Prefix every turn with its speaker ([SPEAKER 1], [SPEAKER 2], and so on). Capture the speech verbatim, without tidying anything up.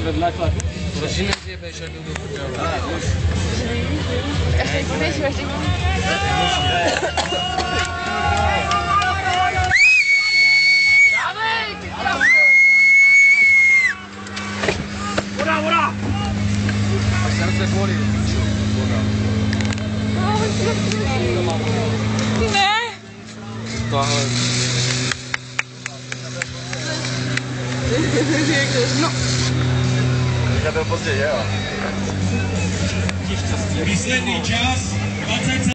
[SPEAKER 1] vedle tlaku.
[SPEAKER 2] Proč ji nezjebeš a jdu do prdele?
[SPEAKER 3] Až teď budeš, až teď
[SPEAKER 1] Voda, voda!
[SPEAKER 2] A srdce bolí, piču. Voda.
[SPEAKER 3] ne!
[SPEAKER 2] Tohle.
[SPEAKER 3] No.
[SPEAKER 4] Já byl později, jo.
[SPEAKER 5] Výsledný čas dvacet